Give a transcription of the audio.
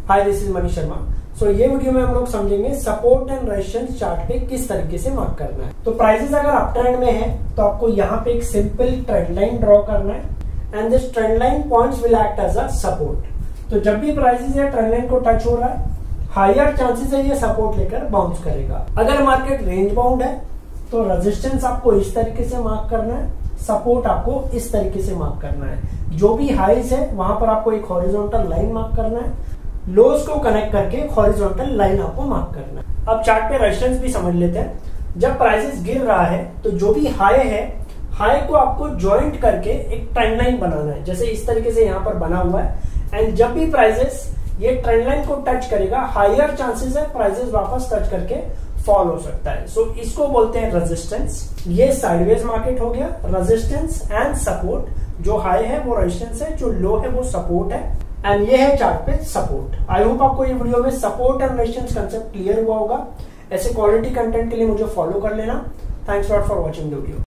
Hi, this is Manish Sharma. So ये video में हम लोग समझेंगे सपोर्ट एंड रेजिस्टेंस चार्ट पे किस तरीके से मार्क करना है। तो प्राइसेस अगर अप ट्रेंड में है तो आपको यहाँ पे एक सिंपल ट्रेंड लाइन ड्रॉ करना है and this trend line points will act as a support. तो जब भी प्राइसेस या ट्रेंड लाइन को टच हो रहा है, हायर चांसेस है ये सपोर्ट लेकर बाउंस करेगा। अगर मार्केट रेंज बाउंड है तो रेजिस्टेंस आपको इस तरीके से मार्क करना है, सपोर्ट आपको इस तरीके से मार्क करना है। जो भी हाईज है वहां पर आपको एक हॉरिजॉन्टल लाइन मार्क करना है, लोज को कनेक्ट करके हॉरिजॉन्टल लाइन आपको मार्क करना है। अब चार्ट पे रेजिस्टेंस भी समझ लेते हैं। जब प्राइसेस गिर रहा है तो जो भी हाई है, हाई को आपको ज्वाइंट करके एक ट्रेंड लाइन बनाना है, जैसे इस तरीके से यहाँ पर बना हुआ है। एंड जब भी प्राइसेस ये ट्रेंड लाइन को टच करेगा, हायर चांसेस है प्राइसेस वापस टच करके फॉल हो सकता है। सो इसको बोलते हैं रेजिस्टेंस। ये साइडवेज मार्केट हो गया। रेजिस्टेंस एंड सपोर्ट, जो हाई है वो रेजिस्टेंस है, जो लो है वो सपोर्ट है। एंड ये है चार्ट पे सपोर्ट। आई होप आपको ये वीडियो में support and resistance concept clear हुआ होगा। ऐसे क्वालिटी कंटेंट के लिए मुझे फॉलो कर लेना। Thanks lot for watching the video.